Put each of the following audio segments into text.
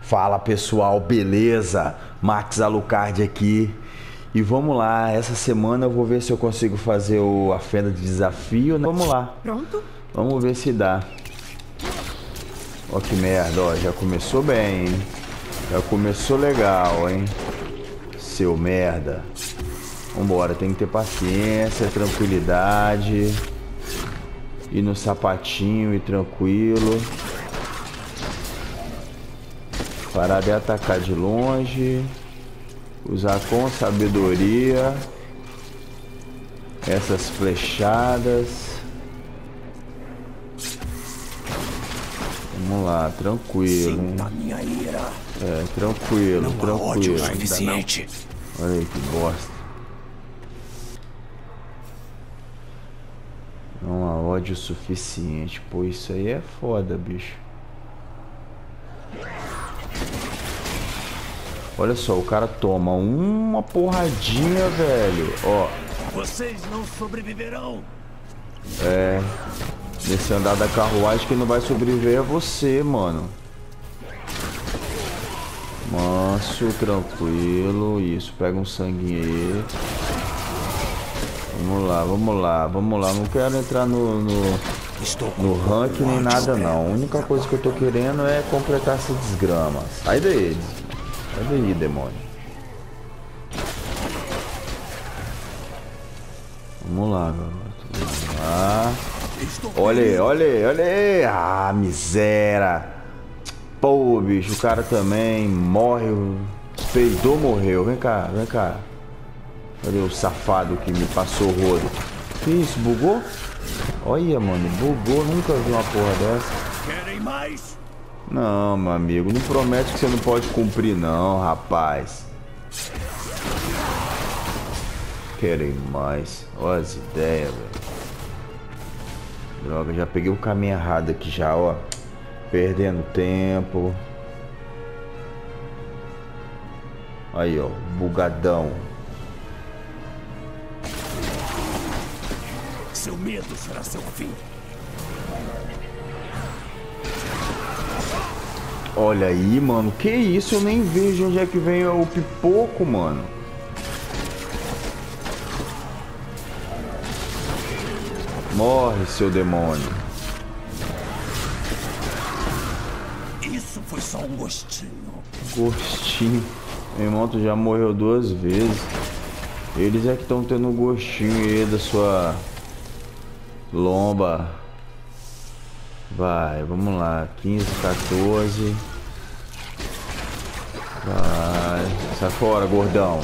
Fala pessoal, beleza? Max Alucard aqui. E vamos lá, essa semana eu vou ver se eu consigo fazer a fenda de desafio, né? Vamos lá. Pronto? Vamos ver se dá. Ó que merda, ó, já começou bem, hein? Já começou legal, hein? Seu merda. Vambora, tem que ter paciência, tranquilidade. Ir no sapatinho e tranquilo. Parar de atacar de longe. Usar com sabedoria essas flechadas. Vamos lá, tranquilo. Sinta minha ira. É, tranquilo, não tranquilo. há ódio suficiente. Olha aí que bosta. Não há ódio suficiente. Pô, isso aí é foda, bicho. Olha só, o cara toma uma porradinha, velho. Ó. Vocês não sobreviverão. É. Nesse andar da carruagem, quem não vai sobreviver é você, mano. Manso, tranquilo. Isso, pega um sanguinho aí. Vamos lá, vamos lá, vamos lá. Não quero entrar no ranking nem nada, não. A única coisa que eu tô querendo é completar essa desgrama. Sai daí. Sai daí, demônio. Vamos lá, garoto. Vamos lá. Olha aí, olha aí, olha aí. Ah, miséria. Pô, bicho, o cara também morre. Peidou, morreu. Vem cá, vem cá. Cadê o safado que me passou o rodo? Que isso, bugou? Olha, mano, bugou. Nunca vi uma porra dessa. Querem mais? Não, meu amigo, não promete que você não pode cumprir, não, rapaz. Querem mais. Olha as ideias, velho. Droga, já peguei o caminho errado aqui já, ó. Perdendo tempo. Aí, ó, bugadão. Seu medo será seu fim. Olha aí, mano. Que isso? Eu nem vejo onde é que vem o pipoco, mano. Morre, seu demônio. Isso foi só um gostinho. Gostinho. Meu irmão, tu já morreu 2 vezes. Eles é que estão tendo um gostinho aí da sua lomba. Vai, vamos lá. 15, 14. Vai. Sai fora, gordão.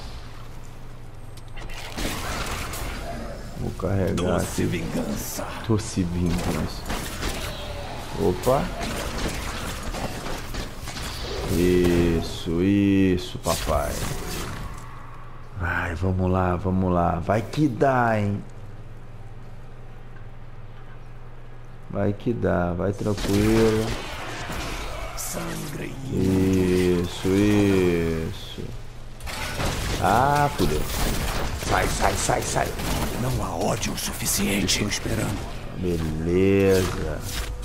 Vou carregar Doce aqui. vingança. Doce vingança. Opa. Isso, papai. Vai, vamos lá, vamos lá. Vai que dá, hein? Vai que dá, vai tranquilo. Sangue. Isso. Ah, fudeu. Sai. Não há ódio suficiente. Estou esperando. Beleza.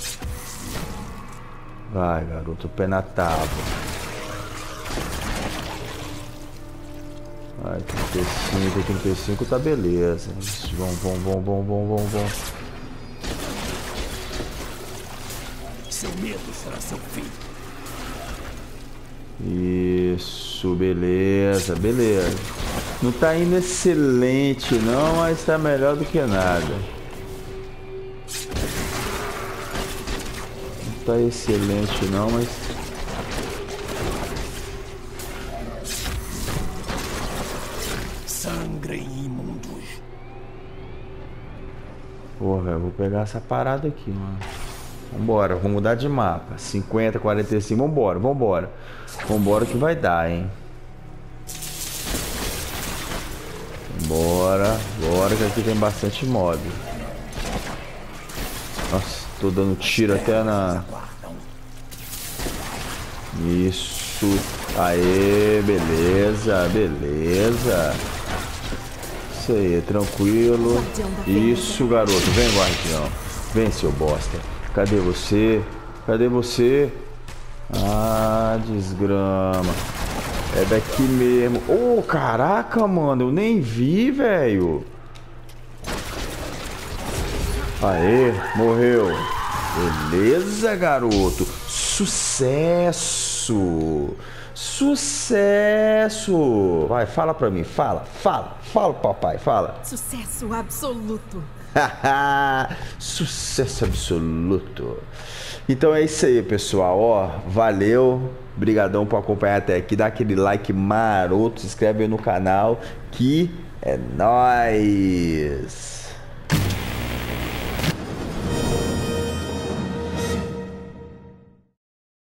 Vai, garoto, pé na tábua. Vai, 35 tá beleza. Vão. Seu medo será seu fim. Isso, beleza. Não tá indo excelente não, mas tá melhor do que nada. Não tá excelente não, mas... Sangue imundos. Pô, velho, vou pegar essa parada aqui, mano. Vambora, vou mudar de mapa. 50, 45, vambora. Vambora que vai dar, hein. Bora que aqui tem bastante mob. Nossa, tô dando tiro até na... Isso. Aê, beleza. Isso aí, tranquilo. Isso, garoto. Vem, guardião. Vem, seu bosta. Cadê você? Ah, desgrama. É daqui mesmo. Ô, caraca, mano. Eu nem vi, velho. Aê, morreu. Beleza, garoto. Sucesso. Sucesso. Vai, fala pra mim. Fala, papai. Fala. Sucesso absoluto. Sucesso absoluto. Então é isso aí, pessoal. Ó, valeu. Obrigadão por acompanhar até aqui. Dá aquele like maroto. Se inscreve aí no canal. Que é nóis.